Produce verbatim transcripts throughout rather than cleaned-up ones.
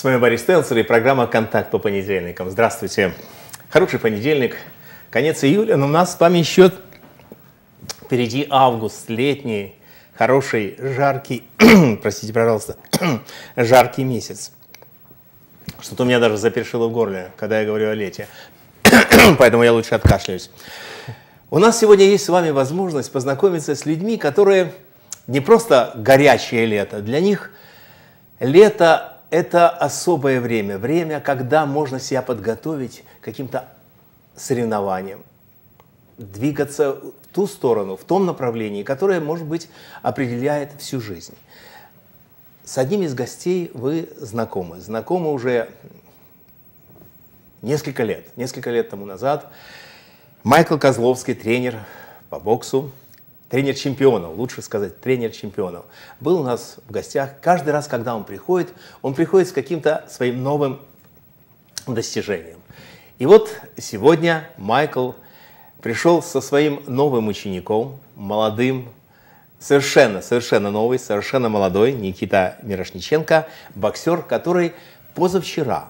С вами Борис Телцер и программа «Контакт по понедельникам». Здравствуйте. Хороший понедельник, конец июля, но у нас с вами еще впереди август, летний, хороший, жаркий, простите, пожалуйста, жаркий месяц. Что-то у меня даже запершило в горле, когда я говорю о лете, поэтому я лучше откашляюсь. У нас сегодня есть с вами возможность познакомиться с людьми, которые не просто горячее лето, для них лето – это особое время, время, когда можно себя подготовить к каким-то соревнованиям, двигаться в ту сторону, в том направлении, которое, может быть, определяет всю жизнь. С одним из гостей вы знакомы, знакомы уже несколько лет, несколько лет тому назад. Майкл Козловский, тренер по боксу, тренер чемпионов, лучше сказать, тренер чемпионов, был у нас в гостях. Каждый раз, когда он приходит, он приходит с каким-то своим новым достижением. И вот сегодня Майкл пришел со своим новым учеником, молодым, совершенно, совершенно новый, совершенно молодой Никита Мирошниченко, боксер, который позавчера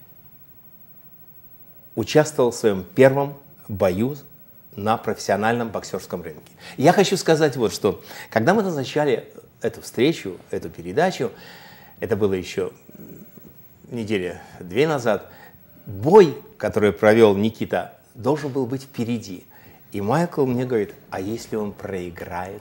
участвовал в своем первом бою на профессиональном боксерском рынке. Я хочу сказать вот что. Когда мы назначали эту встречу, эту передачу, это было еще недели две назад, бой, который провел Никита, должен был быть впереди. И Майкл мне говорит, а если он проиграет?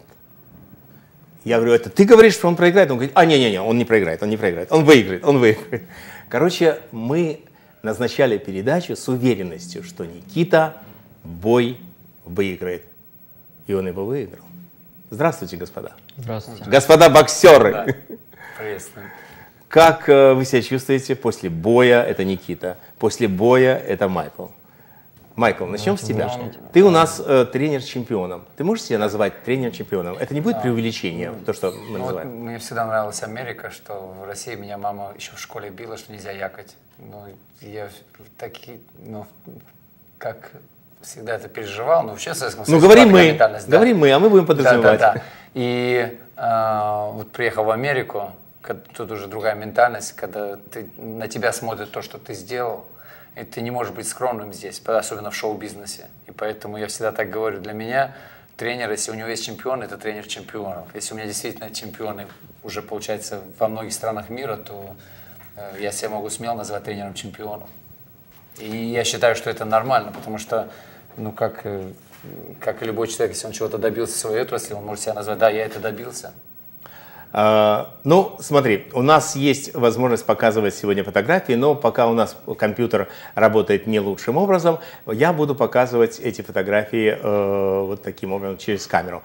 Я говорю, это ты говоришь, что он проиграет? Он говорит, а не-не-не, он не проиграет, он не проиграет, он выиграет, он выиграет. Короче, мы назначали передачу с уверенностью, что Никита бой выиграет. И он его выиграл. Здравствуйте, господа. Здравствуйте. Господа боксеры. Да. Приветствую. Как э, вы себя чувствуете после боя? Это Никита. После боя это Майкл. Майкл, начнем ну, с тебя. Ну, Ты у нас э, тренер чемпионом. Ты можешь себя назвать тренер чемпионом? Это не будет да. преувеличением, то, что мы ну, называем? Вот мне всегда нравилась Америка, что в России меня мама еще в школе била, что нельзя якать. Ну, я такие, ну, как... всегда это переживал, но вообще в Советском Союзе. Ну, говорим мы, да. говорим мы, а мы будем подразумевать. Да, да, да. И э, вот приехал в Америку, тут уже другая ментальность, когда ты, на тебя смотрят то, что ты сделал, и ты не можешь быть скромным здесь, особенно в шоу-бизнесе. И поэтому я всегда так говорю, для меня тренер, если у него есть чемпион, это тренер чемпионов. Если у меня действительно чемпионы уже, получается, во многих странах мира, то э, я себя могу смело назвать тренером чемпионов. И я считаю, что это нормально, потому что, ну, как, как и любой человек, если он чего-то добился в своей отрасли, он может себя назвать, да, я это добился. А, ну, смотри, у нас есть возможность показывать сегодня фотографии, но пока у нас компьютер работает не лучшим образом, я буду показывать эти фотографии э, вот таким образом, через камеру.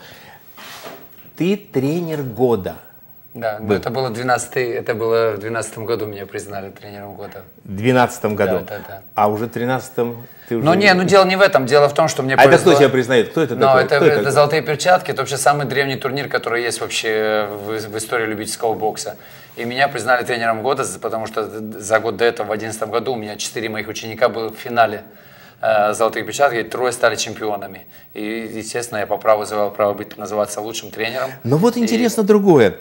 Ты тренер года. Да, но это было двенадцатый, это было в двенадцатом году меня признали тренером года. В двенадцатом году? Да, да, да. А уже в тринадцатом ты уже... Ну не, ну дело не в этом, дело в том, что мне а повезло... это кто тебя признает? Кто это Но такой? это, это, это это «Золотые перчатки», это вообще самый древний турнир, который есть вообще в, в истории любительского бокса. И меня признали тренером года, потому что за год до этого, в две тысячи одиннадцатом году, у меня четыре моих ученика было в финале э, «Золотых перчаток», и трое стали чемпионами. И, естественно, я по праву завоевал право быть, называться лучшим тренером. Но вот интересно и... другое.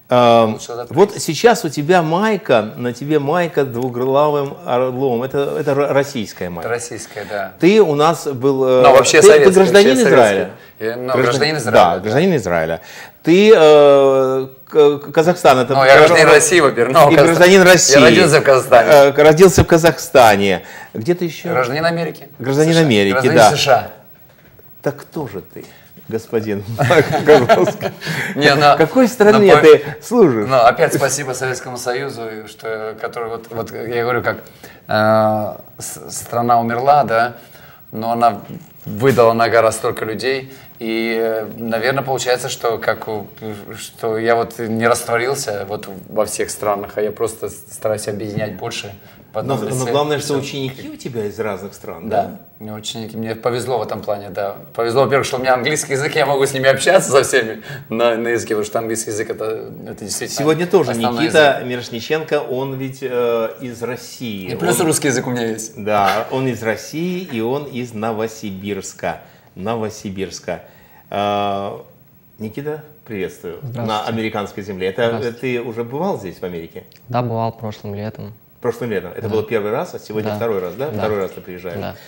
Вот сейчас у тебя майка, на тебе майка двуглавым орлом. Это, это российская майка. Это российская, да. Ты у нас был... Но вообще ты, советский. Ты гражданин вообще Израиля? Ну, Граждан... гражданин Израиля. Да, да, гражданин Израиля. Ты э, Казахстан. Это ну, я гражданин России, во-первых. Но и гражданин России. Я родился в Казахстане. Э, родился в Казахстане. Где ты еще? Гражданин Америки. Гражданин США. Америки, гражданин да. США. Так кто же ты? Господин Козловский. Не, но, какой стране но, ты служишь? Ну, опять спасибо Советскому Союзу, что, который, вот, вот я говорю, как э, страна умерла, да, но она выдала на гора столько людей. И, наверное, получается, что, как, что я вот не растворился вот во всех странах, а я просто стараюсь объединять больше. Но, но главное, что ученики у тебя из разных стран, да? Да, мне ученики, мне повезло в этом плане, да. Повезло, во-первых, что у меня английский язык, я могу с ними общаться со всеми на, на языке, потому что английский язык это, это действительно сегодня тоже Никита язык. Мирошниченко, он ведь э, из России. И плюс он, русский язык у меня есть. Да, он из России, и он из Новосибирска. Новосибирска. Э, Никита, приветствую. На американской земле. Это ты уже бывал здесь, в Америке? Да, бывал прошлым летом. Прошлым летом. Это Да. было первый раз, а сегодня Да. второй раз, да? Да. Второй раз ты приезжаешь. Да.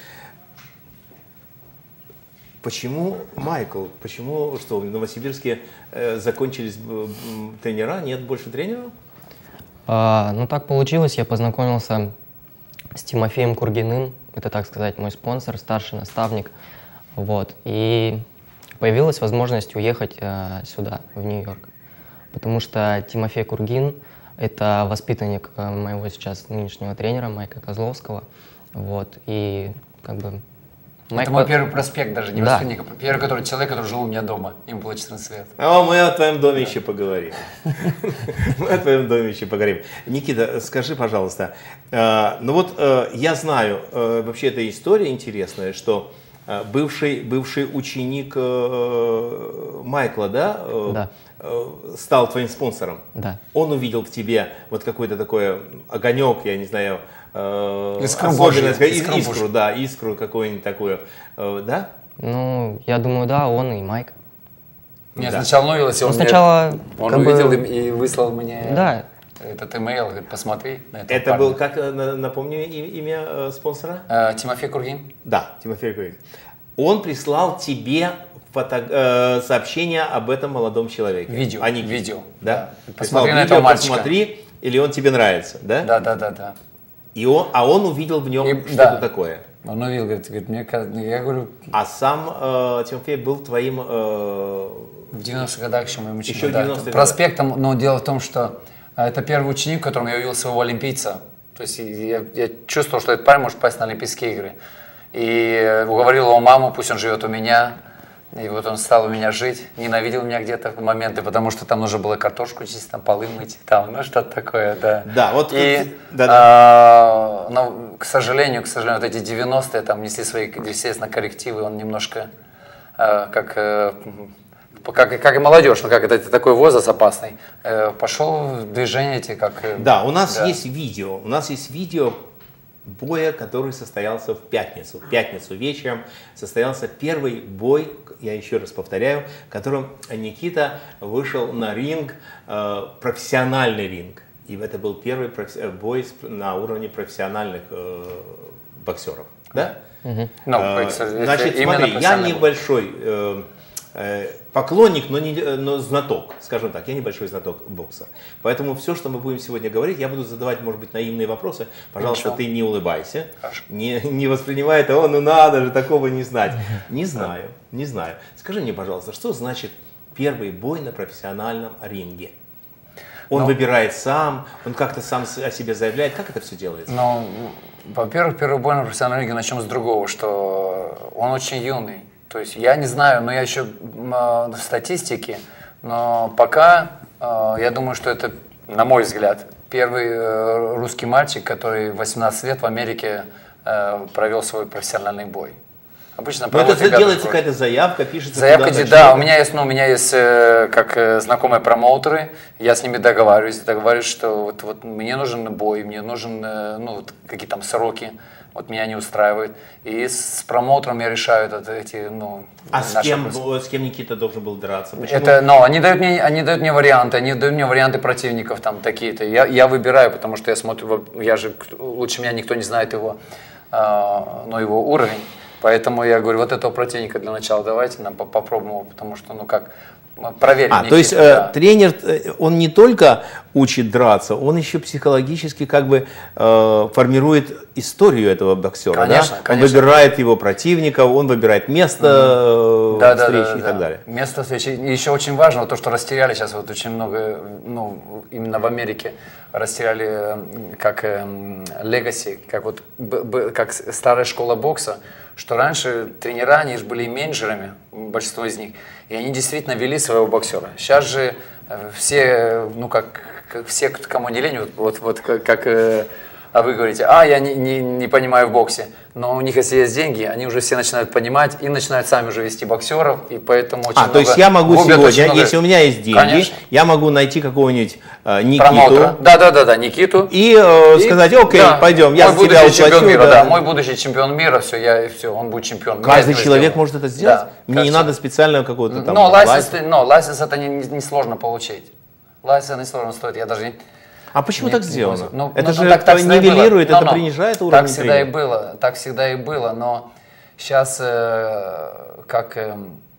Почему Майкл? Почему что в Новосибирске э, закончились э, м, тренера, нет больше тренеров? А, ну так получилось, я познакомился с Тимофеем Кургиным, это, так сказать, мой спонсор, старший наставник, вот, и появилась возможность уехать э, сюда, в Нью-Йорк, потому что Тимофей Кургин — это воспитанник э, моего сейчас нынешнего тренера Майка Козловского, вот, и как бы... Майк Это мой по- первый проспект даже, не Да. воспитанник, а первый который, человек, который жил у меня дома. Ему было четырнадцать лет. А мы о твоем доме еще поговорим. Мы о твоем доме еще поговорим. Никита, скажи, пожалуйста, э, ну вот э, я знаю, э, вообще эта история интересная, что э, бывший, бывший ученик э, Майкла, да, э, Да. э, стал твоим спонсором. Да. Он увидел в тебе вот какой-то такой огонек, я не знаю, э, Искру особенность, Божью, ис- искру искру, Божью. да, искру какую-нибудь такую, э, да? Ну, я думаю, да, он и Майк. Нет, Да. сначала новилось, он, Ну, мне- сначала, он как бы, увидел и, и выслал мне Да. этот имейл, говорит, посмотри на этого Это парня. был, как, э, на- напомню, и- имя э, спонсора? Э, Тимофей Кургин. Да, Тимофей Кургин. Он прислал тебе фото, э, сообщение об этом молодом человеке. Видео, А не видео, Да? да. Прислал Посмотри на видео, этого мальчика. посмотри, или он тебе нравится, да? Да, да, да, да. И он, а он увидел в нем И- что-то да. такое. Он увидел, говорит, говорит, мне кажется, я говорю, А сам э, Тимофей был твоим... э, в девяностых годах еще моим учеником. Еще в да, девяностых проспектом, но дело в том, что э, это первый ученик, в котором я увидел своего олимпийца. То есть я, я чувствовал, что этот парень может попасть на Олимпийские игры. И уговорил его маму, пусть он живет у меня. И вот он стал у меня жить, ненавидел меня где-то в моменты, потому что там нужно было картошку чистить, там полы мыть, там, ну что-то такое, да. Да, вот И, тут- да, а, но, к сожалению, к сожалению, вот эти девяностые там несли свои, естественно, коррективы, он немножко а, как, э, как, как и молодежь, ну как это, это такой возраст опасный, э, пошел в движение эти, как... э, Да, у нас да. есть видео. У нас есть видео боя, который состоялся в пятницу. В пятницу вечером состоялся первый бой, я еще раз повторяю, в котором Никита вышел на ринг, э, профессиональный ринг. И это был первый профи- бой с- на уровне профессиональных э, боксеров. Да? Ну, Э, это- это Значит, именно смотри, я профессиональный бой. небольшой э, э, поклонник, но, не, но знаток, скажем так, я небольшой знаток бокса. Поэтому все, что мы будем сегодня говорить, я буду задавать, может быть, наивные вопросы. Пожалуйста, Ничего. ты не улыбайся, Хорошо. не, не воспринимай это, о, ну надо же такого не знать. Не знаю, не знаю. Скажи мне, пожалуйста, что значит первый бой на профессиональном ринге? Он Ну, выбирает сам, он как-то сам с- о себе заявляет. Как это все делается? Ну, во-первых, первый бой на профессиональном ринге, начнем с другого, что он очень юный. То есть я не знаю, но я еще м, э, в статистике, но пока э, я думаю, что это, на мой взгляд, первый э, русский мальчик, который в восемнадцать лет в Америке э, провел свой профессиональный бой. Обычно Ну, проводят это ребята делается такой- какая-то заявка, пишется Заявка, куда-то, де- да, что-то. у меня есть, ну, у меня есть э, как э, знакомые промоутеры, я с ними договариваюсь, договариваюсь, что вот, вот мне нужен бой, мне нужен, э, ну, вот какие там сроки, вот меня не устраивают. И с промоутером я решаю это, эти, ну, А с наши кем, вопросы. бо- с кем Никита должен был драться? Почему? Это, но они дают мне, они дают мне варианты, они дают мне варианты противников там такие-то. Я, я выбираю, потому что я смотрю, во- я же лучше меня никто не знает его, а, ну, его уровень. Поэтому я говорю, вот этого противника для начала давайте нам по- попробуем его, потому что, ну как, проверим. А, то есть Никиту, э, да. тренер, э, он не только учит драться, он еще психологически как бы э, формирует историю этого боксера, Конечно, да? конечно. Он выбирает его противников, он выбирает место э, Да, да, встречи да, да, и так да. далее. Место встречи. И еще очень важно, вот то, что растеряли сейчас вот очень много, ну, именно в Америке растеряли э, как легаси, как вот б- б- как с- старая школа бокса, что раньше тренера, они же были менеджерами, большинство из них, и они действительно вели своего боксера. Сейчас же э, все, ну как, как все, кому не лень, вот, вот, вот как, как, э, а вы говорите, а, я не, не, не понимаю в боксе. Но у них, если есть деньги, они уже все начинают понимать и начинают сами уже вести боксеров, и поэтому очень А, много... то есть я могу губят очень сегодня, много- если у меня есть деньги, Конечно. я могу найти какого-нибудь э, Промоутера. Никиту Да, да, да, да, Никиту. и, э, И- сказать, окей, да, пойдем, я мой за тебя будущий чемпион уплачу. мира, да. да, мой будущий чемпион мира, все, я, все, он будет чемпион. Каждый Я это человек сделаю. может это сделать? Да, Мне не каждый. надо специального какого-то там Но лайсенс, лайсенса. ты- но лайсенс это не, не, не сложно получить. Лайсенс не сложно стоит, я даже не... А почему не- так не сделано? пользуются. Ну, Это ну, же ну, так- так всегда и было. нивелирует, это Но-но. принижает уровень Так всегда и тренера. было, так всегда и было, но сейчас э, как э,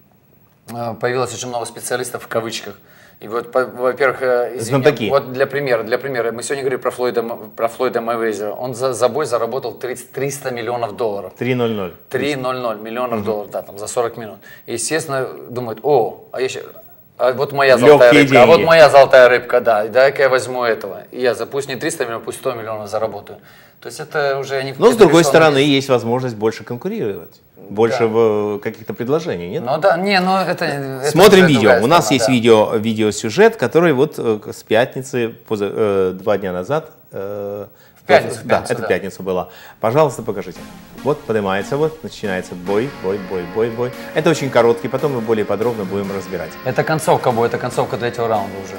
э, появилось очень много специалистов в кавычках. И вот, по- во-первых, э, извини, Знатоки. вот для примера, для примера, мы сегодня говорили про Флойда, М- про Флойда Мэйвезера. Он за, за бой заработал тридцать, триста миллионов долларов. три ноль ноль. три ноль ноль миллионов долларов, да, там за сорок минут. И, естественно, думают, о, а, еще, а вот моя золотая Легкие рыбка, а вот деньги. моя золотая рыбка, да, и дай-ка я возьму этого. И я за пусть не триста миллионов, пусть сто миллионов заработаю. То есть это уже не... Но с другой стороны, есть возможность больше конкурировать. Больше Да. в, э, каких-то предложений, нет? Ну да, не, ну это... это Смотрим уже видео. другая У нас сторона, есть да. видео, видеосюжет, который вот э, с пятницы, поза- э, два дня назад. э, В пятницу, в Да, пятницу, это да. пятница была. Пожалуйста, покажите. Вот поднимается, вот начинается бой, бой, бой, бой, бой. Это очень короткий, потом мы более подробно будем разбирать. Это концовка будет, это концовка третьего раунда уже.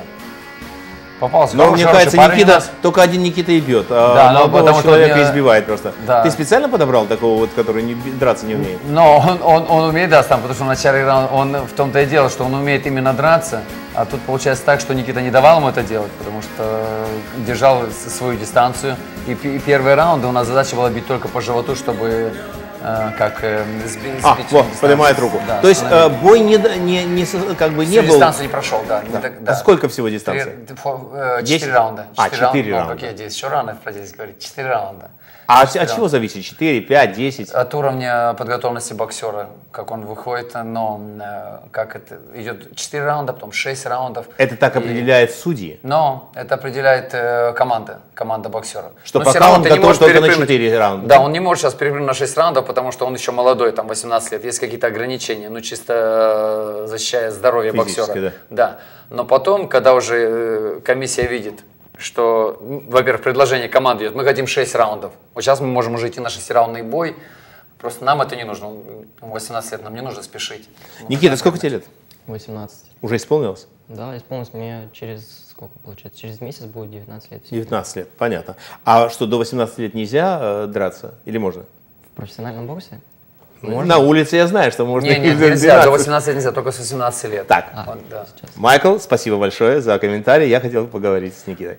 Попался. Но хороший, мне хороший кажется, парень у Никита, нас. только один Никита и бьет, а Да, но молодого потому что человека мне- избивает просто. Да. Ты специально подобрал такого вот, который не, би- драться не умеет? Но он, он, он умеет драться, там, потому что в начале раунда, он в том-то и дело, что он умеет именно драться, а тут получается так, что Никита не давал ему это делать, потому что держал с- свою дистанцию. И, пи- и первые раунды у нас задача была бить только по животу, чтобы э, как э, сби- сбить А, всю вот, дистанцию. поднимает руку. Да, То есть э, остановить. бой не, д- не, не со- как бы не Всю был... дистанцию не прошел, да. не так- да. А сколько всего дистанции? Три- фо- э, Десять? Четыре раунда. А, четыре Ну, раунда. какие здесь? Еще рано про здесь говорить. Четыре раунда. А от, от чего зависит? четыре, пять, десять? От уровня подготовленности боксера, как он выходит, но э, как это идет четыре раунда, потом шесть раундов. Это так И- определяет судьи? Но это определяет э, команда, команда боксера. Что Но пока всё равно он ты не готов можешь только на перепрыгнуть. четыре раунда, Да, да? он не может сейчас перепрыгнуть на шесть раундов, потому что он еще молодой, там восемнадцать лет. Есть какие-то ограничения, ну чисто э, защищая здоровье Физически, боксера. да. Да. Но потом, когда уже э, комиссия видит, что, м, во-первых, предложение команды идет, мы хотим шесть раундов. Вот сейчас мы можем уже идти на шестираундный бой. Просто нам это не нужно. восемнадцать лет, нам не нужно спешить. Никита, сколько тебе лет? восемнадцать. Уже исполнилось? Да, исполнилось мне через, сколько получается, через месяц будет девятнадцать лет. девятнадцать лет, понятно. А что, до восемнадцати лет нельзя э, драться? Или можно? В профессиональном боксе? На улице я знаю, что можно. Не, не, и в нельзя, двенадцать. до восемнадцати лет нельзя, только с восемнадцати лет. Так, Вот, да. Сейчас. Майкл, спасибо большое за комментарий. Я хотел поговорить с Никитой.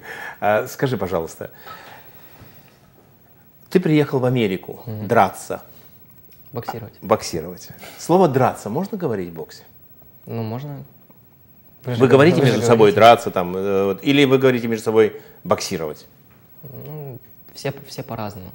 А, Скажи, пожалуйста, ты приехал в Америку драться, Боксировать. боксировать. Слово «драться» можно говорить в боксе? Ну, можно. же- Вы говорите вы же между собой говорите. драться, там, э, вот, или вы говорите между собой боксировать? Ну, все, все по-разному.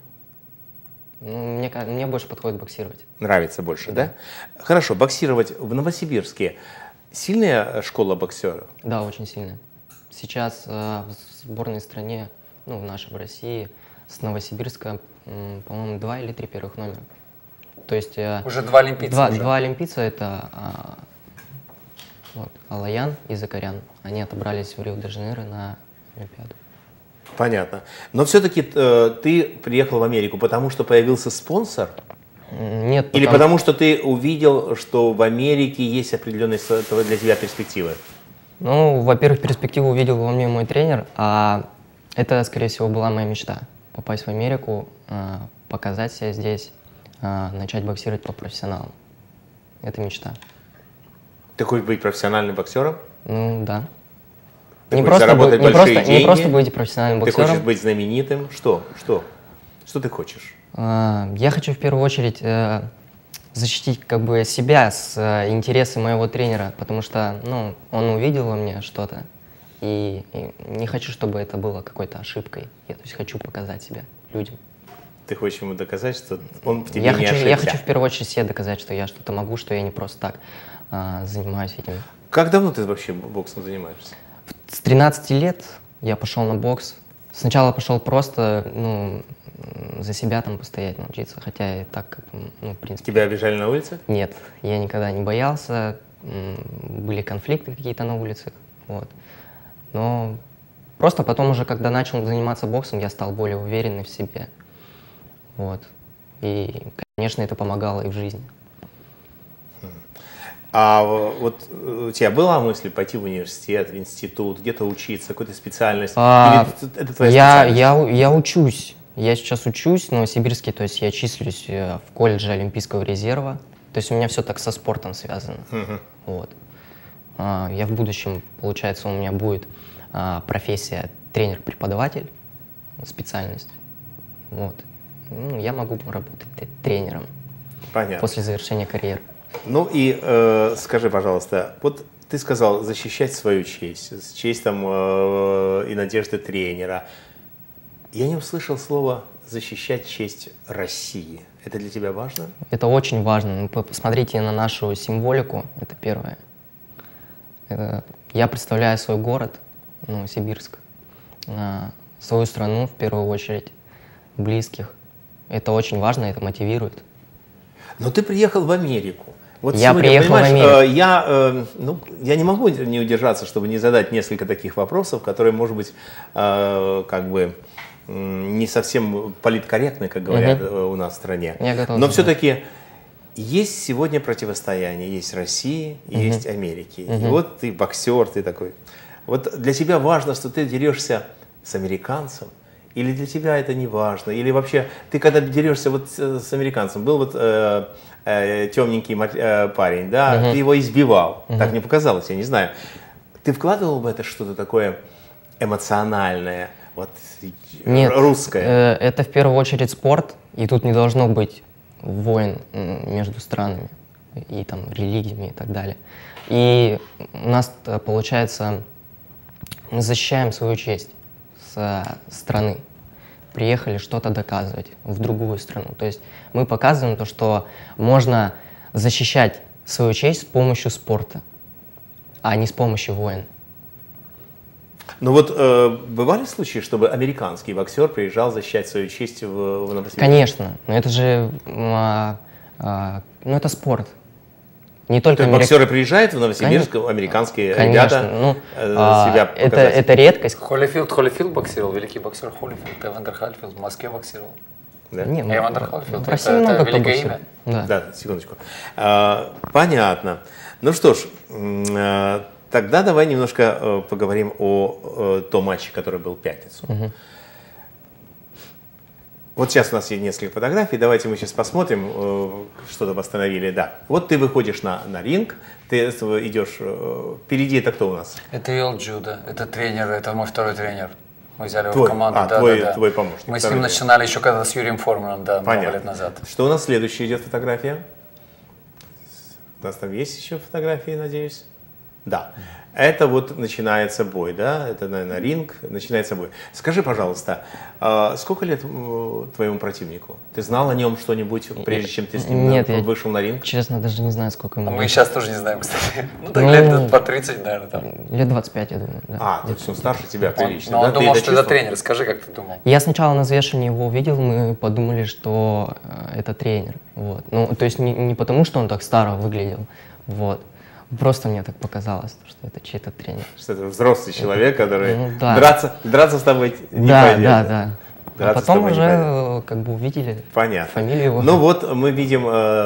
Ну, мне, ка- мне больше подходит боксировать. Нравится больше, да? Хорошо, боксировать в Новосибирске. Сильная школа боксеров? Да, очень сильно. Сейчас э, в сборной стране, ну, в нашей, в России, с Новосибирска, м, по-моему, два или три первых номера. То есть... э, Уже два олимпийца. Два, уже. два олимпийца, это а, вот, Алаян и Закарян. Они отобрались в Рио-де-Жанейро на Олимпиаду. Понятно. Но все-таки э, ты приехал в Америку, потому что появился спонсор? М, Нет, Или потому- потому что ты увидел, что в Америке есть определенные с этого для тебя перспективы? Ну, во-первых, перспективу увидел во мне мой тренер, а это, скорее всего, была моя мечта. Попасть в Америку, а, показать себя здесь, а, начать боксировать по профессионалам. Это мечта. Ты хочешь быть профессиональным боксером? Ну, да. Ты Не хочешь просто, заработать быть- не, большие просто, деньги? не просто быть профессиональным Ты боксером. хочешь быть знаменитым? Что? Что? Что ты хочешь? А, Я хочу в первую очередь э, защитить как бы себя с э, интересы моего тренера, потому что, ну, он увидел во мне что-то, и, и не хочу, чтобы это было какой-то ошибкой. Я, то есть, хочу показать себя людям. Ты хочешь ему доказать, что он в тебе Я не хочу, ошибся? я хочу в первую очередь себе доказать, что я что-то могу, что я не просто так а, занимаюсь этим. Как давно ты вообще боксом занимаешься? С тринадцати лет я пошел на бокс. Сначала пошел просто, ну, м, за себя там постоять, научиться, хотя и так, как, м, ну, в принципе. Тебя обижали на улице? Нет, я никогда не боялся, м, были конфликты какие-то на улицах, вот. Но просто потом уже, когда начал заниматься боксом, я стал более уверенный в себе, вот. И, конечно, это помогало и в жизни. А вот э, у тебя была мысль пойти в университет, в институт, где-то учиться, какую-то специальность? А, Или т- это твоя я, специальность? я, у- я учусь, я сейчас учусь в Новосибирске, то есть я числюсь э, в колледже Олимпийского резерва, то есть у меня все так со спортом связано. Мгм. Вот. А, я в будущем, получается, у меня будет а, профессия тренер-преподаватель, специальность. Вот. Ну, я могу работать тренером Понятно. после завершения карьеры. Ну и э, скажи, пожалуйста, вот ты сказал защищать свою честь, честь там э, и надежды тренера. Я не услышал слова защищать честь России. Это для тебя важно? Это очень важно. Ну, посмотрите на нашу символику, это первое. Это, я представляю свой город, Новосибирск, свою страну в первую очередь, близких. Это очень важно, это мотивирует. Но ты приехал в Америку. Вот я сегодня, приехал в Америку. Э, я, э, ну, я не могу не удержаться, чтобы не задать несколько таких вопросов, которые, может быть, э, как бы э, не совсем политкорректны, как говорят угу. у нас в стране. Я готов. Но все-таки есть сегодня противостояние. Есть России, угу. есть Америки. Угу. И вот ты боксер, ты такой. Вот для тебя важно, что ты дерешься с американцем, или для тебя это не важно? Или вообще, ты когда дерешься вот с американцем, был вот э, э, темненький э, парень, да, uh-huh. ты его избивал, uh-huh. так мне показалось, я не знаю. Ты вкладывал в это что-то такое эмоциональное, вот, Нет, русское? Э, это в первую очередь спорт, и тут не должно быть войн между странами, и там религиями и так далее. И у нас, получается, мы защищаем свою честь с страны, приехали что-то доказывать в другую страну. То есть мы показываем то, что можно защищать свою честь с помощью спорта, а не с помощью войн. Ну вот э, бывали случаи, чтобы американский боксер приезжал защищать свою честь в, в Новосибирск? Конечно, но это же а, а, ну это спорт. Не только америк... боксеры приезжают в Новосибирск, конечно, американские конечно, ребята ну, э, а, себя это, это редкость. Холлифилд, Холлифилд боксировал, великий боксер Холлифилд, Эвандер Хольфилд в Москве боксировал. Да? Не, ну, Эвандер Хольфилд, в России это, много это великое имя. Да. да, секундочку. А, понятно. Ну что ж, а, тогда давай немножко а, поговорим о, о том матче, который был в пятницу. Угу. Вот сейчас у нас есть несколько фотографий, давайте мы сейчас посмотрим, что там восстановили. Да, вот ты выходишь на, на ринг, ты идешь, впереди это кто у нас? Это Йол Джуда, это тренер, это мой второй тренер. Мы взяли его твой, в команду. А, да, твой, да, да. твой помощник. Мы с ним начинали еще когда с Юрием Форманом, да, Понятно. много лет назад. Что у нас следующая идет фотография? У нас там есть еще фотографии, надеюсь? Да. Это вот начинается бой, да? Это, наверное, ринг, начинается бой. Скажи, пожалуйста, сколько лет твоему противнику? Ты знал о нем что-нибудь, прежде чем ты с ним Нет, вышел я, на ринг? Честно, даже не знаю, сколько ему. А мы сейчас тоже не знаем, кстати. Ну, так ну, лет по тридцать, наверное, там. Лет двадцать пять, я думаю. Да. А, то есть он старше тебя прилично. Но да? он думал, ты что это тренер. Скажи, как ты думал? Я сначала на взвешивании его увидел, мы подумали, что это тренер. Вот. Ну, то есть не, не потому, что он так старо выглядел. Вот. Просто мне так показалось, что это чей-то тренер. Что это взрослый человек, который ну, да. драться, драться с тобой не да, пойдет. Да, да, да. А потом уже как бы увидели Понятно. фамилию его. Ну вот мы видим,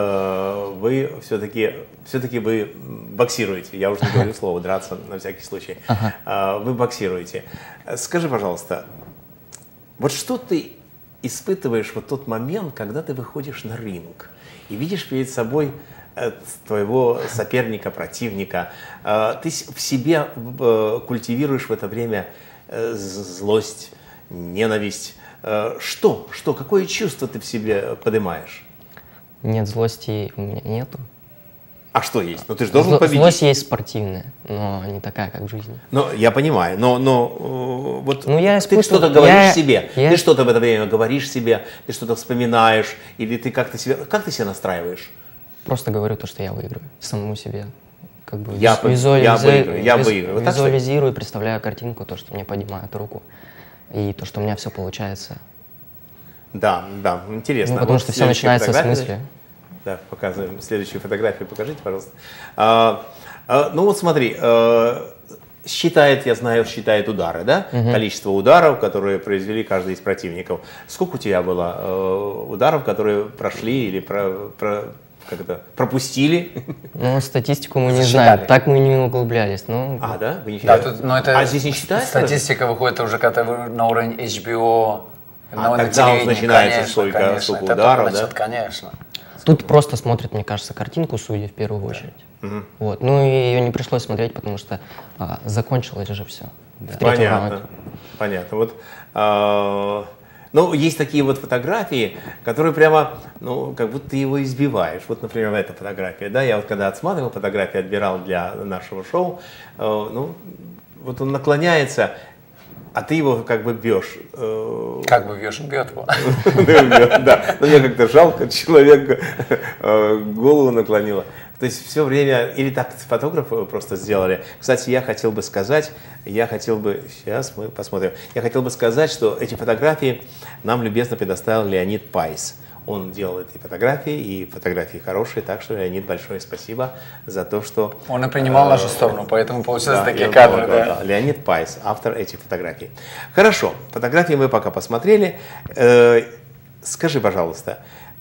вы все-таки все-таки вы боксируете. Я уже не говорю слово драться на всякий случай. Ага. Вы боксируете. Скажи, пожалуйста, вот что ты испытываешь в тот момент, когда ты выходишь на ринг и видишь перед собой твоего соперника, противника, ты в себе культивируешь в это время злость, ненависть. Что? Что? Какое чувство ты в себе поднимаешь? Нет, злости у меня нету. А что есть? Ну ты же должен Зло, победить. Злость есть спортивная, но не такая, как в жизни. Ну, я понимаю, но, но вот ну, я ты что-то говоришь я, себе, я... ты что-то в это время говоришь себе, ты что-то вспоминаешь, или ты как-то себя, как ты себя настраиваешь? Просто говорю то, что я выиграю, самому себе. Как бы я, визуализ... я выиграю, я виз... выиграю. Вот визуализирую, представляю картинку, то, что мне поднимают руку, и то, что у меня все получается. Да, да, интересно. Ну, потому вот что все начинается с мысли. Да, показываем следующую фотографию, покажите, пожалуйста. А, а, ну вот смотри, а, считает, я знаю, считает удары, да? Угу. Количество ударов, которые произвели каждый из противников. Сколько у тебя было э, ударов, которые прошли или про, про, как это, пропустили? Ну, статистику мы не знаем, так мы не углублялись. Но... А, да? Вы не считаете? Да, тут, но это а здесь не считается? Статистика выходит уже когда на уровень эйч би о, а, на, на тогда телевидении, начинается конечно, сколько, конечно, сколько это ударов, насчет, да? Конечно. Тут просто смотрят, мне кажется, картинку судьи в первую очередь. Угу. Вот. Ну и ее не пришлось смотреть, потому что а, закончилось же все. В третьем Понятно. раунде. Понятно. Вот, а, ну, есть такие вот фотографии, которые прямо, ну, как будто ты его избиваешь. Вот, например, эта фотография, да, я вот когда отсматривал фотографии, отбирал для нашего шоу, э, ну, вот он наклоняется, а ты его как бы бьешь. Э, как бы бьешь, бьет его. Да, но мне как-то жалко, человек голову наклонила. То есть все время, или так фотографы просто сделали. Кстати, я хотел бы сказать, я хотел бы, сейчас мы посмотрим, я хотел бы сказать, что эти фотографии нам любезно предоставил Леонид Пайс. Он делал эти фотографии, и фотографии хорошие, так что, Леонид, большое спасибо за то, что... Он и принимал нашу сторону, поэтому получилось да, такие кадры. Да, да, да. Леонид Пайс, автор этих фотографий. Хорошо, фотографии мы пока посмотрели. Э, скажи, пожалуйста,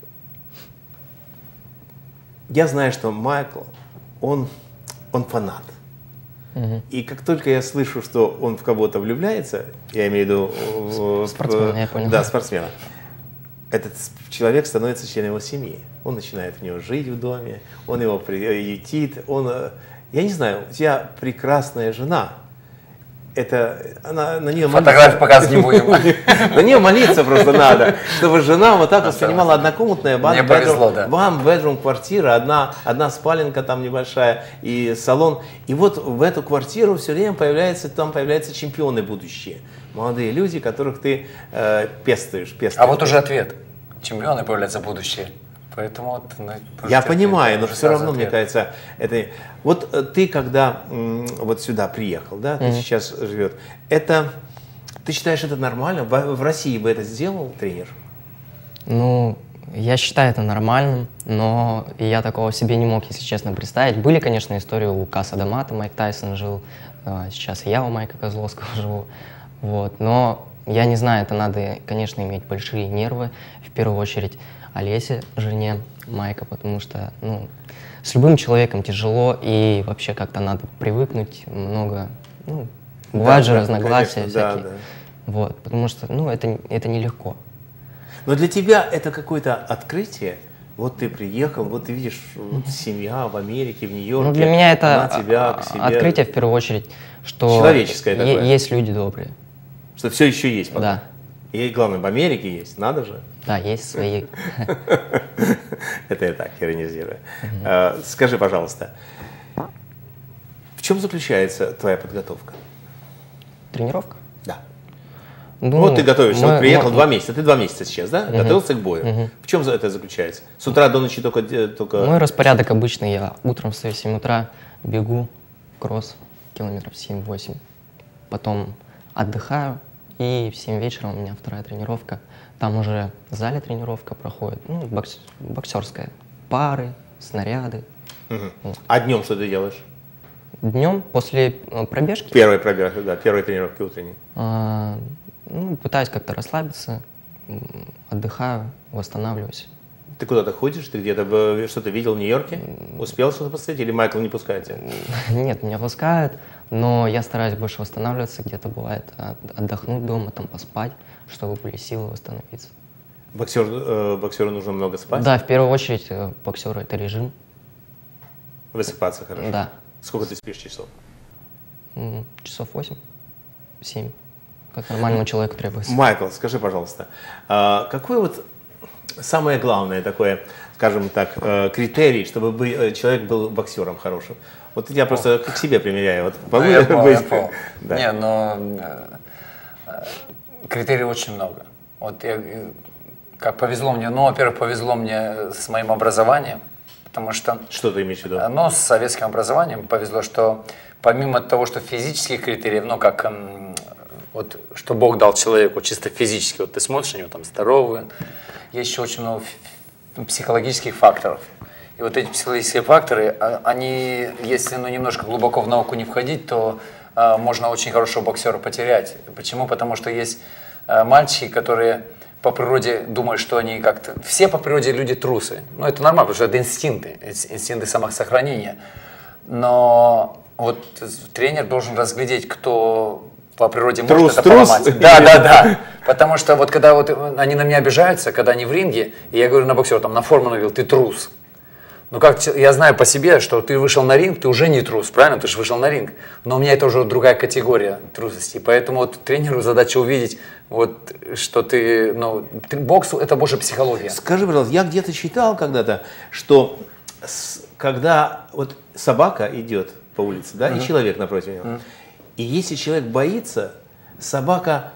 я знаю, что Майкл, он, он фанат. Угу. И как только я слышу, что он в кого-то влюбляется, я имею в виду... Спортсмена, я понял. Да, спортсмена. Этот человек становится членом его семьи. Он начинает в него жить в доме, он его приютит. Он, я не знаю, у тебя прекрасная жена. Это, она, на нее фотографию показывать не будем. На нее молиться просто надо, чтобы жена вот так воспринимала однокомнатная one-bedroom квартира, одна, одна спаленка там небольшая и салон. И вот в эту квартиру все время появляются, там появляются чемпионы будущие. Молодые люди, которых ты э, пестуешь, пестуешь. А вот уже ответ. Чемпионы появляются будущее. Поэтому вот, ну, я понимаю, но все равно, ответ. Мне кажется, это... Вот ты, когда м, вот сюда приехал, да, ты mm-hmm. сейчас живет, это... Ты считаешь, это нормально? В, в России бы это сделал тренер? Ну, я считаю это нормальным, но я такого себе не мог, если честно, представить. Были, конечно, истории у Каса Дамата, Майк Тайсон жил, сейчас я у Майка Козловского живу, вот, но я не знаю, это надо, конечно, иметь большие нервы, в первую очередь Олесе, жене Майка, потому что, ну, с любым человеком тяжело, и вообще как-то надо привыкнуть, много, ну, бывают да, же да, разногласия конечно, всякие, да, да. Вот, потому что, ну, это, это нелегко. Но для тебя это какое-то открытие? Вот ты приехал, вот ты видишь, вот семья в Америке, в Нью-Йорке. Ну, для меня это тебя к себе... открытие, в первую очередь, что человеческое такое. Есть люди добрые. Что все еще есть пока. Да. И главное, в Америке есть, надо же. Да, есть свои. Это я так иронизирую. Скажи, пожалуйста, в чем заключается твоя подготовка? Тренировка? Да. Ну, вот ты готовишься, мы, вот приехал мы, два месяца, ты два месяца сейчас, да? Угу. Готовился к бою. Угу. В чем это заключается? С утра до ночи только... только... Мой распорядок обычный, я утром встаю в семь утра, бегу, кросс, километров семь-восемь, потом отдыхаю, и в семь вечера у меня вторая тренировка. Там уже в зале тренировка проходит, ну, бокс, боксерская, пары, снаряды. Угу. Вот. А днем что ты делаешь? Днем после пробежки? Первой пробежки, да, первой тренировки утренней. А, ну, пытаюсь как-то расслабиться, отдыхаю, восстанавливаюсь. Ты куда-то ходишь? Ты где-то что-то видел в Нью-Йорке? Успел что-то посмотреть или Майкл не пускает тебя? Нет, меня пускают, но я стараюсь больше восстанавливаться, где-то бывает отдохнуть дома, там поспать, чтобы были силы восстановиться. Боксер, э, боксеру нужно много спать? Да, в первую очередь боксеру это режим. Высыпаться хорошо? Да. Сколько ты спишь часов? Часов восемь, семь. Как нормальному человеку требуется. Майкл, скажи, пожалуйста, какой вот самое главное такое, скажем так, критерий, чтобы человек был боксером хорошим? Вот я просто к себе примеряю. Вот, ну, я понял, я понял. Да. Не, но э, критерий очень много. Вот я, как повезло мне, ну, во-первых, повезло мне с моим образованием, потому что... Что ты имеешь в виду? Ну, с советским образованием повезло, что помимо того, что физических критериев, ну, как... Вот, что Бог дал человеку чисто физически, вот ты смотришь, у него там здоровый, есть еще очень много психологических факторов. И вот эти психологические факторы, они, если ну, немножко глубоко в науку не входить, то а, можно очень хорошего боксера потерять. Почему? Потому что есть а, мальчики, которые по природе думают, что они как-то... Все по природе люди трусы. Ну, это нормально, потому что это инстинкты, инстинкты самосохранения. Но вот тренер должен разглядеть, кто... по природе трус, может это трус. поломать. Да, да, да. Потому что вот когда вот они на меня обижаются, когда они в ринге, и я говорю на боксера, там, на Формана говорил, ты трус. Ну, как я знаю по себе, что ты вышел на ринг, ты уже не трус, правильно? Ты же вышел на ринг. Но у меня это уже другая категория трусости. Поэтому вот тренеру задача увидеть, вот, что ты, ну, ты, бокс – это больше психология. Скажи, пожалуйста, я где-то читал когда-то, что с, когда вот собака идет по улице, да, mm-hmm. и человек напротив него, mm-hmm. и если человек боится, собака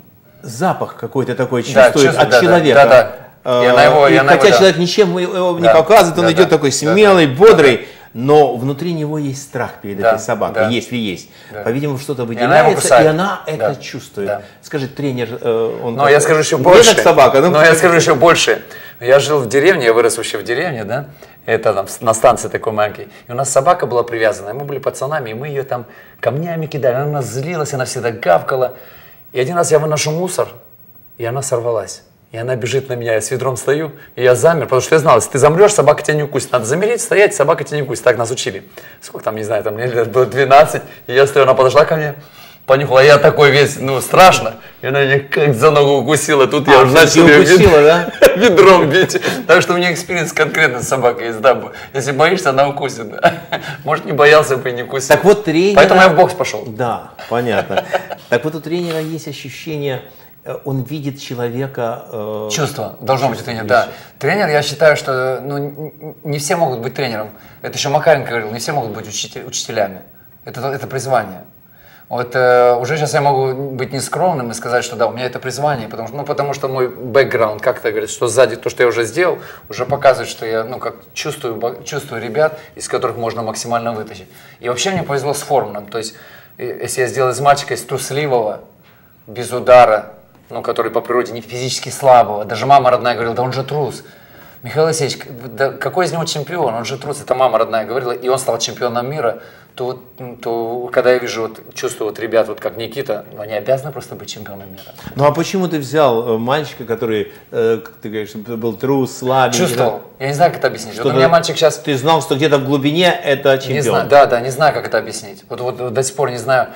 запах какой-то такой чувствует, да, чувствует от да, человека. Да, да. И она его, и и она хотя его, человек да. ничем его не да, показывает, он да, идет да, такой смелый, да, бодрый, да. но внутри него есть страх перед да, этой собакой, да. если есть. Да. По-видимому, что-то выделяется, и она, и она это да. чувствует. Да. Скажи, тренер, он но я скажу еще больше. Как собака, ну, но я скажу еще больше. Я жил в деревне, я вырос вообще в деревне, да, это там на станции такой маленькой. И у нас собака была привязана, мы были пацанами, и мы ее там камнями кидали, она нас злилась, она всегда гавкала. И один раз я выношу мусор, и она сорвалась. И она бежит на меня, я с ведром стою, и я замер, потому что я знал, если ты замрешь, собака тебя не укусит. Надо замереть, стоять, собака тебя не укусит. Так нас учили. Сколько там, не знаю, там мне лет было двенадцать, и я стою, она подошла ко мне, понюхала, я такой весь, ну, страшно. И она меня как за ногу укусила, тут а, я уже начал ее укусила, да? ведром бить. Так что у меня экспириенс конкретно с собакой есть, да. Если боишься, она укусит. Может, не боялся бы и не укусил. Так вот тренер... Поэтому я в бокс пошел. Да, понятно. Так вот у тренера есть ощущение... Он видит человека... Э, Чувство. Должно быть у тренера, да. Тренер, я считаю, что ну, не все могут быть тренером. Это еще Макаренко говорил, не все могут быть учитель, учителями. Это, это призвание. Вот э, уже сейчас я могу быть нескромным и сказать, что да, у меня это призвание, потому что, ну, потому что мой бэкграунд, как-то говорит, что сзади то, что я уже сделал, уже показывает, что я, ну, как чувствую, чувствую ребят, из которых можно максимально вытащить. И вообще мне повезло с Форманом. То есть, если я сделал из мальчика, из трусливого, без удара, ну, который по природе не физически слабого. Даже мама родная говорила, да он же трус. Михаил Васильевич, да какой из него чемпион? Он же трус. Это мама родная говорила, и он стал чемпионом мира. То, то когда я вижу, вот, чувствую вот ребят, вот как Никита, ну, они обязаны просто быть чемпионом мира. Ну, а почему ты взял мальчика, который, э, как ты говоришь, был трус, слабый? Чувствовал. Я не знаю, как это объяснить. Вот у меня мальчик сейчас... Ты знал, что где-то в глубине это чемпион? Не знаю, да, да, не знаю, как это объяснить. Вот, вот, вот до сих пор не знаю.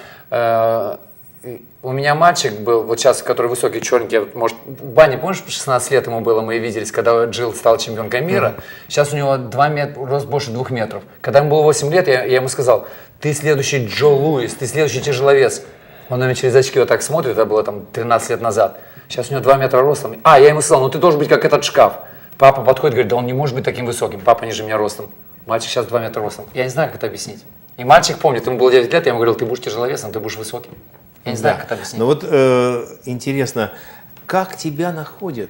Э, У меня мальчик был, вот сейчас, который высокий, черненький, может, в бане, помнишь, шестнадцать лет ему было, мы виделись, когда Джилл стал чемпионкой мира. Mm-hmm. Сейчас у него два метра, рост больше двух метров. Когда ему было восемь лет, я, я ему сказал, ты следующий Джо Луис, ты следующий тяжеловес. Он на меня через очки вот так смотрит, это было там тринадцать лет назад. Сейчас у него два метра ростом. А, я ему сказал, ну ты должен быть как этот шкаф. Папа подходит, говорит, да он не может быть таким высоким, папа ниже меня ростом. Мальчик сейчас два метра ростом. Я не знаю, как это объяснить. И мальчик помнит, ему было девять лет, я ему говорил, ты будешь тяжеловесом, ты будешь высоким. Я не знаю, да. как это объяснить. Ну вот э, интересно, как тебя находят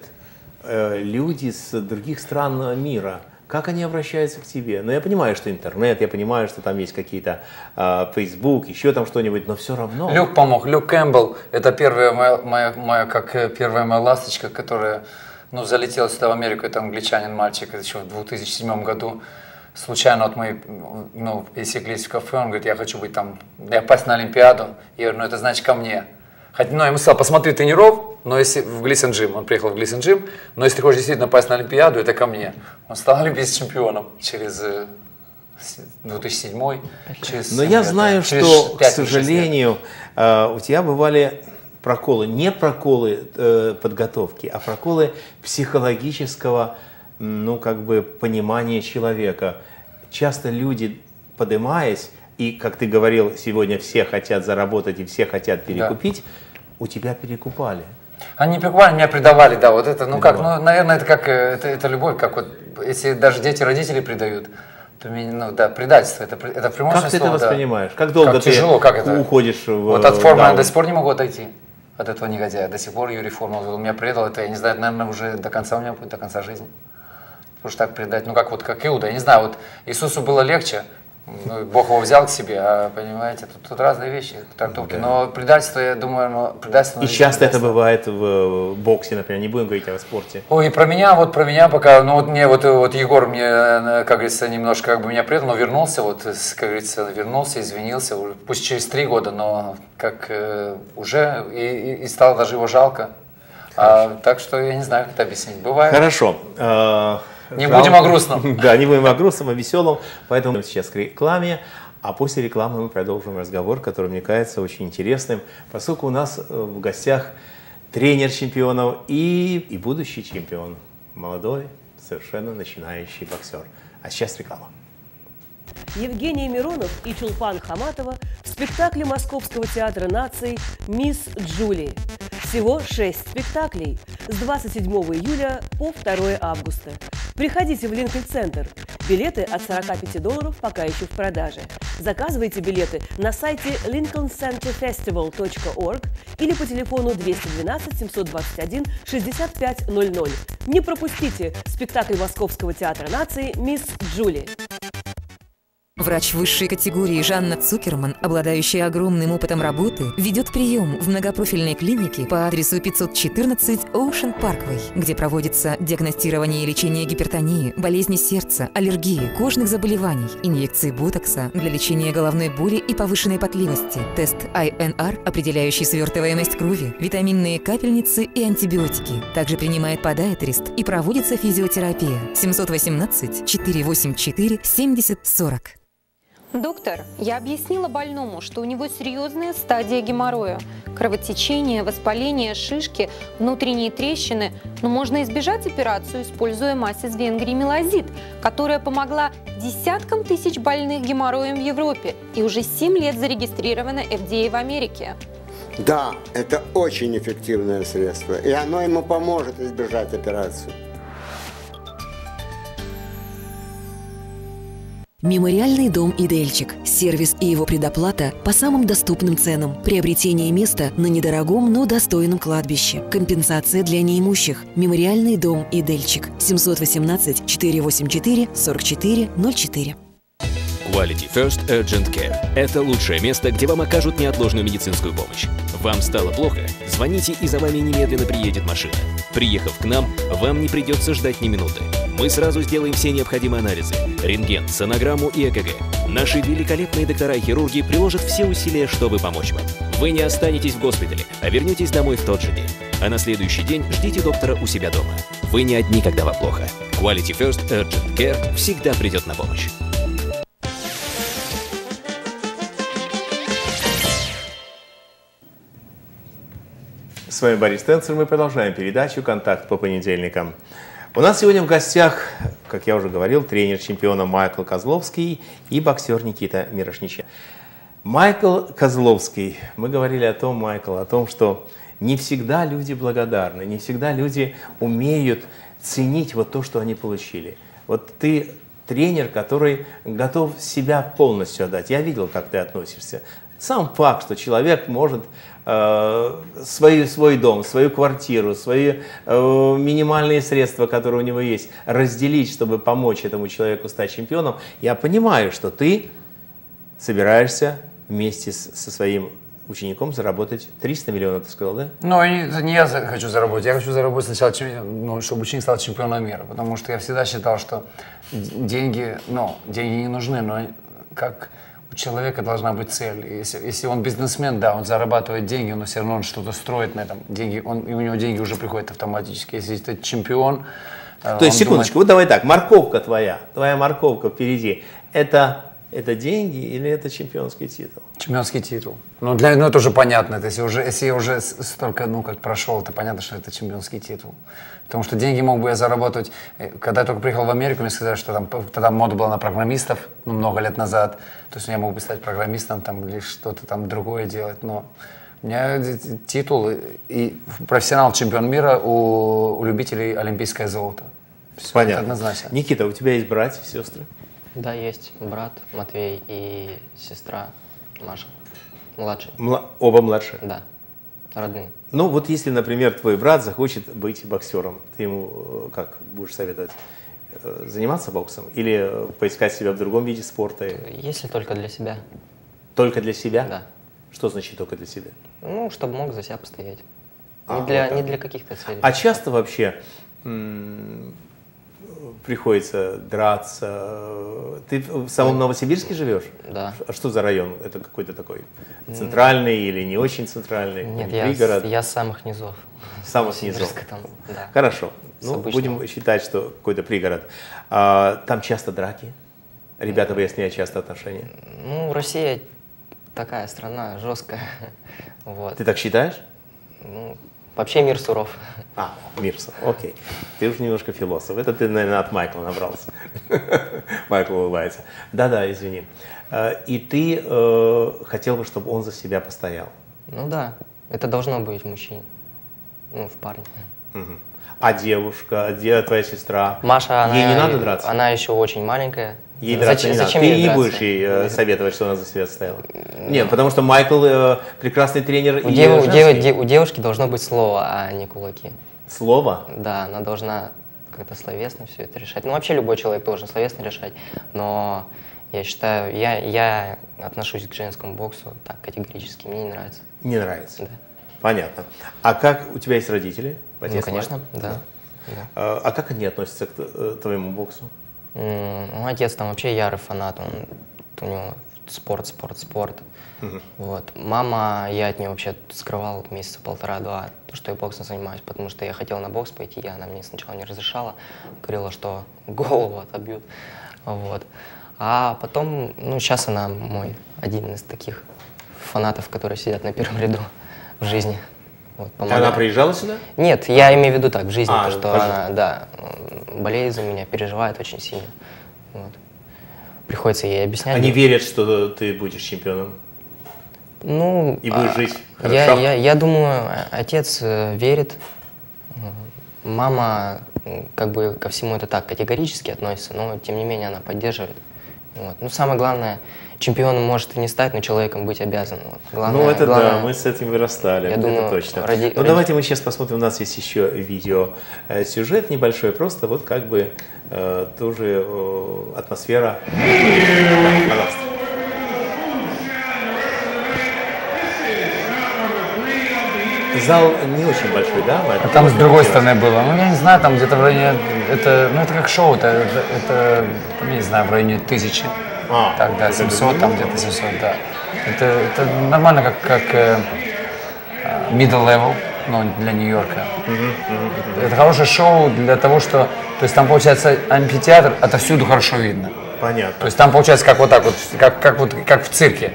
э, люди с других стран мира? Как они обращаются к тебе? Ну, я понимаю, что интернет, я понимаю, что там есть какие-то э, Facebook, еще там что-нибудь, но все равно. Люк помог. Люк Кэмпбелл, это первая моя, моя, моя, как первая моя ласточка, которая, ну, залетела сюда в Америку. Это англичанин, мальчик, еще в две тысячи седьмом году. Случайно вот мы, ну, пересеклись в кафе, он говорит, я хочу быть там, я попасть на Олимпиаду. Я говорю, ну это значит ко мне. Хотя, ну, я ему сказал, посмотри тренеров, но если в Глисон Джим, он приехал в Глисон Джим, но если ты хочешь действительно попасть на Олимпиаду, это ко мне. Он стал олимпийским чемпионом через две тысячи седьмой. Через, но я знаю, что, к сожалению, у тебя бывали проколы, не проколы э, подготовки, а проколы психологического, ну, как бы, понимания человека. Часто люди, поднимаясь, и, как ты говорил, сегодня все хотят заработать и все хотят перекупить, да. у тебя перекупали. Они перекупали, меня предавали, да, вот это, ну как, ну, наверное, это как, это, это любовь, как вот, если даже дети родители предают, то, ну, да, предательство, это, это в прямом смысле. Как ты слова, это воспринимаешь? Да. Как долго как ты тяжело, как это? уходишь в Вот от Формана даун? до сих пор не могу отойти, от этого негодяя, до сих пор Юрий Форман, он меня предал, это, я не знаю, наверное, уже до конца у меня будет, до конца жизни. Потому что так предать, ну как вот, как Иуда, я не знаю, вот Иисусу было легче, ну, Бог его взял к себе, а, понимаете, тут, тут разные вещи, трактовки. Да. Но предательство, я думаю, ну, предательство... И часто это бывает в боксе, например, не будем говорить о спорте. Ой, и про меня, вот про меня пока, ну вот мне, вот, вот Егор мне, как говорится, немножко как бы меня предал, но вернулся, вот, как говорится, вернулся, извинился, пусть через три года, но как э, уже, и, и стало даже его жалко. А, так что я не знаю, как это объяснить. Бывает. Хорошо. Не Жалко. будем о грустном. Да, не будем о грустном, о веселом. Поэтому сейчас к рекламе. А после рекламы мы продолжим разговор, который, мне кажется, очень интересным, поскольку у нас в гостях тренер чемпионов и, и будущий чемпион. Молодой, совершенно начинающий боксер. А сейчас реклама. Евгений Миронов и Чулпан Хаматова в спектакле Московского театра наций «Мисс Джули». Всего шесть спектаклей с двадцать седьмого июля по второе августа. Приходите в Линкольн-центр. Билеты от сорока пяти долларов пока еще в продаже. Заказывайте билеты на сайте линкольн центр фестивал точка орг или по телефону двести двенадцать семьсот двадцать один шестьдесят пять ноль ноль. Не пропустите спектакль Московского театра наций «Мисс Джули». Врач высшей категории Жанна Цукерман, обладающая огромным опытом работы, ведет прием в многопрофильной клинике по адресу пятьсот четырнадцать Ocean Parkway, где проводится диагностирование и лечение гипертонии, болезни сердца, аллергии, кожных заболеваний, инъекции ботокса для лечения головной боли и повышенной потливости, тест ай эн ар, определяющий свертываемость крови, витаминные капельницы и антибиотики. Также принимает подиатрист и проводится физиотерапия. семьсот восемнадцать четыреста восемьдесят четыре семьдесят сорок. Доктор, я объяснила больному, что у него серьезная стадия геморроя. Кровотечение, воспаление, шишки, внутренние трещины. Но можно избежать операцию, используя мазь из Венгрии Мелазит, которая помогла десяткам тысяч больных геморроем в Европе и уже семь лет зарегистрирована эф ди эй в Америке. Да, это очень эффективное средство, и оно ему поможет избежать операцию. Мемориальный дом «Идельчик». Сервис и его предоплата по самым доступным ценам. Приобретение места на недорогом, но достойном кладбище. Компенсация для неимущих. Мемориальный дом «Идельчик». семьсот восемнадцать четыреста восемьдесят четыре сорок четыре ноль четыре. Quality First Urgent Care – это лучшее место, где вам окажут неотложную медицинскую помощь. Вам стало плохо? Звоните, и за вами немедленно приедет машина. Приехав к нам, вам не придется ждать ни минуты. Мы сразу сделаем все необходимые анализы – рентген, сонограмму и ЭКГ. Наши великолепные доктора и хирурги приложат все усилия, чтобы помочь вам. Вы не останетесь в госпитале, а вернетесь домой в тот же день. А на следующий день ждите доктора у себя дома. Вы не одни, когда вам плохо. Quality First Urgent Care всегда придет на помощь. С вами Борис Тенцер. Мы продолжаем передачу «Контакт по понедельникам». У нас сегодня в гостях, как я уже говорил, тренер чемпиона Майкл Козловский и боксер Никита Мирошниченко. Майкл Козловский. Мы говорили о том, Майкл, о том, что не всегда люди благодарны, не всегда люди умеют ценить вот то, что они получили. Вот ты тренер, который готов себя полностью отдать. Я видел, как ты относишься. Сам факт, что человек может э, свой, свой дом, свою квартиру, свои э, минимальные средства, которые у него есть, разделить, чтобы помочь этому человеку стать чемпионом, я понимаю, что ты собираешься вместе с, со своим учеником заработать триста миллионов, ты сказал, да? Ну, это не я хочу заработать, я хочу заработать сначала, ну, чтобы ученик стал чемпионом мира, потому что я всегда считал, что деньги, ну, деньги не нужны, но как... У человека должна быть цель. Если, если он бизнесмен, да, он зарабатывает деньги, но все равно он что-то строит на этом. Деньги, он, и у него деньги уже приходят автоматически. Если ты чемпион... То есть, секундочку, думает... вот давай так, морковка твоя, твоя морковка впереди, это, это деньги или это чемпионский титул? Чемпионский титул. Ну, для, ну это уже понятно. Это если, уже, если я уже столько, ну, как прошел, это понятно, что это чемпионский титул. Потому что деньги мог бы я заработать. Когда я только приехал в Америку, мне сказали, что там, тогда мода была на программистов, ну, много лет назад. То есть я мог бы стать программистом там, или что-то там другое делать. Но у меня титул и профессионал чемпион мира у, у любителей олимпийское золото. Все, понятно. Однозначно. Никита, у тебя есть братья, сестры? Да, есть брат Матвей и сестра Маша, младший. Мла... Оба младшие? Да, родные. Ну вот если, например, твой брат захочет быть боксером, ты ему как будешь советовать? Заниматься боксом или поискать себя в другом виде спорта? Если только для себя. Только для себя? Да. Что значит только для себя? Ну, чтобы мог за себя постоять. А, не, для, вот не для каких-то целей. А часто вообще приходится драться? Ты в самом Новосибирске живешь? Да. А что за район? Это какой-то такой центральный или не очень центральный? Нет, пригород? я, я с самых низов. С самых низов? Там, да. Хорошо. Ну, будем считать, что какой-то пригород. А, там часто драки? Ребята выясняют часто отношения? Ну, Россия такая страна жесткая. Вот. Ты так считаешь? Ну, Вообще мир суров. А, мир суров, окей. Ты уже немножко философ. Это ты, наверное, от Майкла набрался. Майкл улыбается. Да-да, извини. И ты э, хотел бы, чтобы он за себя постоял? Ну да, это должно быть в мужчине, ну, в парне. Угу. А девушка, где твоя сестра? Маша, ей она, не надо драться? Она еще очень маленькая. Ей драться зачем, не надо. зачем Ты ей не драться? будешь ей э, советовать, что она за себя стояла? Нет, потому что Майкл э, прекрасный тренер. У, и дев, у, дев, у девушки должно быть слово, а не кулаки. Слово? Да, она должна как-то словесно все это решать. Ну, вообще любой человек должен словесно решать, но я считаю, я, я отношусь к женскому боксу так категорически, мне не нравится. Не нравится? Да. Понятно. А как у тебя есть родители? Отец, ну, конечно, да. да. да. А, а как они относятся к твоему боксу? Ну, отец там вообще ярый фанат, он, у него спорт, спорт, спорт. Угу. Вот. Мама, я от нее вообще скрывал месяца полтора-два, то, что я боксом занимаюсь, потому что я хотел на бокс пойти, и она мне сначала не разрешала, говорила, что голову отобьют. Вот. А потом, ну, сейчас она мой один из таких фанатов, которые сидят на первом ряду в жизни. Вот, она приезжала сюда? Нет, я имею в виду так, в жизни, а, то, что пожалуйста. Она, да, болеет за меня, переживает очень сильно. Вот. Приходится ей объяснять. Они верят, что ты будешь чемпионом? Ну, и будешь а, жить хорошо? Я, я, я думаю, отец верит, мама как бы ко всему это так категорически относится, но тем не менее она поддерживает. Вот. Ну, самое главное, чемпионом может и не стать, но человеком быть обязан. Вот. Главное, ну, это главное, да, мы с этим вырастали, я это думаю, точно. Ради, ну, ради... давайте мы сейчас посмотрим, у нас есть еще видео, э, сюжет небольшой, просто вот как бы э, тоже э, атмосфера. Пожалуйста. Зал не очень большой, да? А там с другой стороны было. Ну, я не знаю, там где-то в районе, это, ну, это как шоу, это, это, это я не знаю, в районе тысячи. А, так, да, семьсот, там где-то семьсот, да. Это, это нормально, как, как э, middle level, ну, для Нью-Йорка. Uh-huh, uh-huh. Это хорошее шоу для того, что, то есть там получается амфитеатр, отовсюду хорошо видно. Понятно. То есть там получается как вот так вот, как, как, вот, как в цирке.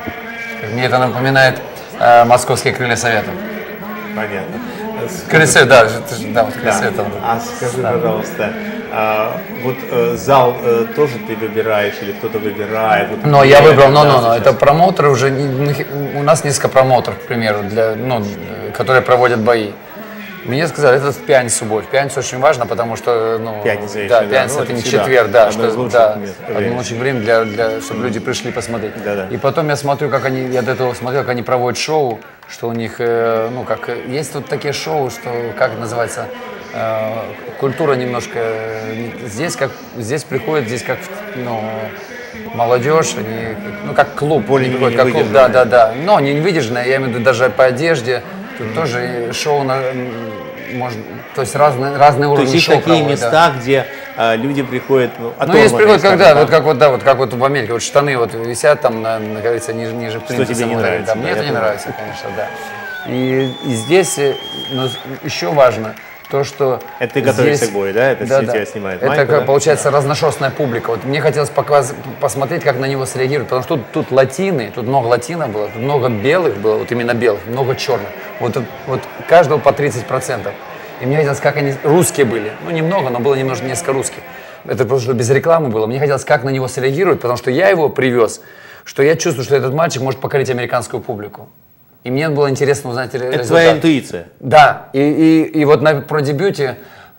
Мне это напоминает э, московские крылья Советов. Понятно. Крылья, да, да, вот крылья. Да. А скажи, да. пожалуйста, а, вот э, зал э, тоже ты выбираешь или кто-то выбирает? Вот, но я выбрал, но, но, но, это промоутеры уже, у нас несколько промоутеров, к примеру, для, ну, которые проводят бои. Мне сказали, это в пятницу будет. В пятницу очень важно, потому что, ну, пятница, да, да, пятница ну, это не всегда. четверг, да, одно что, да, время. очень время для, для, чтобы люди пришли посмотреть. Да, да. И потом я смотрю, как они, я до этого смотрел, как они проводят шоу, что у них, э, ну, как, есть тут такие шоу, что, как называется, э, культура немножко, э, здесь как, здесь приходит, здесь как, ну, молодежь, они, ну, как клуб, более-менее как клуб, да, да, да, но они не выдержанные, я имею в виду даже по одежде, тут mm-hmm. тоже шоу на, может, то есть разные, разные уровни шоу. То есть есть такие проводят, места, да. где а, люди приходят, ну, ну есть приходят, когда, да? вот как вот, да, вот как вот в Америке, вот штаны вот висят там, на, на, говорится, ниже, ниже плинтуса. Что тебе не нравится? Да, мне это не нравится, конечно, да. И, и здесь, но еще важно то, что это ты готовишься здесь, к бою, да? Это да, тебя да. снимает Это, Майкл, как, да? получается, да. разношерстная публика. Вот мне хотелось показ, посмотреть, как на него среагируют, потому что тут, тут латины, тут много латино было, тут много белых было, вот именно белых, много черных. Вот, вот каждого по тридцать процентов. И мне хотелось, как они, русские были, ну немного, но было немножко несколько русских. Это просто что без рекламы было. Мне хотелось, как на него среагируют, потому что я его привез, что я чувствую, что этот мальчик может покорить американскую публику. И мне было интересно узнать результат. Это твоя интуиция? Да. И, и, и вот на про дебюте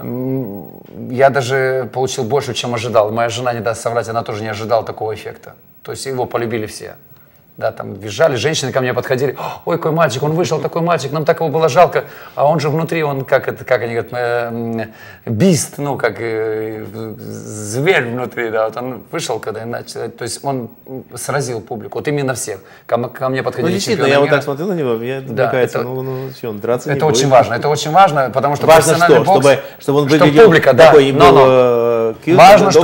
я даже получил больше, чем ожидал. Моя жена, не даст соврать, она тоже не ожидала такого эффекта. То есть его полюбили все. Да, там визжали, женщины ко мне подходили, ой, какой мальчик, он вышел, такой мальчик, нам так его было жалко, а он же внутри, он как это, как они говорят, э, бист, ну, как э, зверь внутри, да, вот он вышел, когда начал, то есть он сразил публику, вот именно всех, ко, ко мне подходили. Ну, действительно, я вот так смотрел на него, мне да, это, ну, ну, что, он драться это не будет. очень важно, это очень важно, потому что важно что, бокс, чтобы, чтобы он выглядел что публика, такой, да, был но, но. Кьют, важно,